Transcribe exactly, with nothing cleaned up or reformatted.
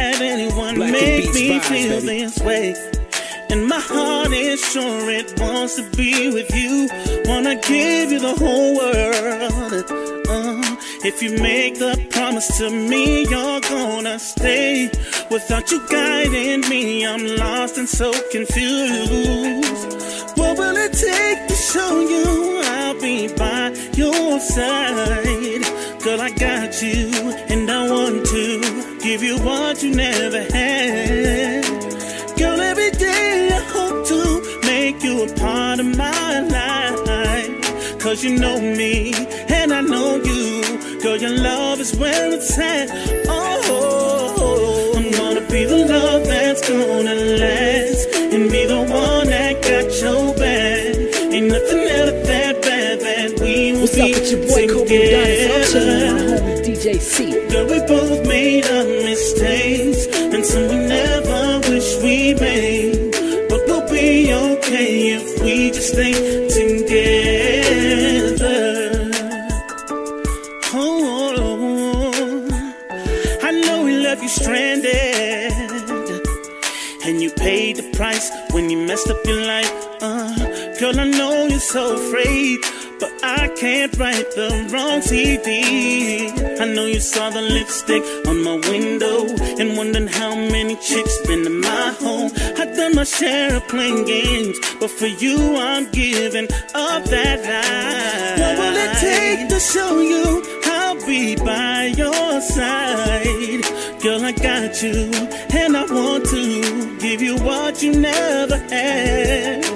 had anyone Black make me vibes, feel baby. This way. And my heart is sure it wants to be with you. Wanna give you the whole world. uh, If you make the promise to me, you're gonna stay. Without you guiding me, I'm lost and so confused. What will it take to show you I'll be by your side? Girl, I got you, and I want to give you what you never had. Girl, every day I hope to make you a part of my life. Cause you know me, and I know you. Girl, your love is where it's at. Oh, I'm gonna be the love that's gonna last, and be the one that got your back. Ain't nothing ever that bad that we will. What's up with your boy Khop and I'm chilling with my homie D J C. Girl, we both made up mistakes, and some we never wish we made. But we'll be okay if we just stay together. Oh, I know we left you stranded, and you paid the price when you messed up your life. Uh, girl, I know you're so afraid, but I can't write the wrong C D. I know you saw the lipstick on my window and wondering how many chicks been in my home. I've done my share of playing games, but for you I'm giving up that life. What will it take to show you I'll be by your side? Girl, I got you, and I want to give you what you never had.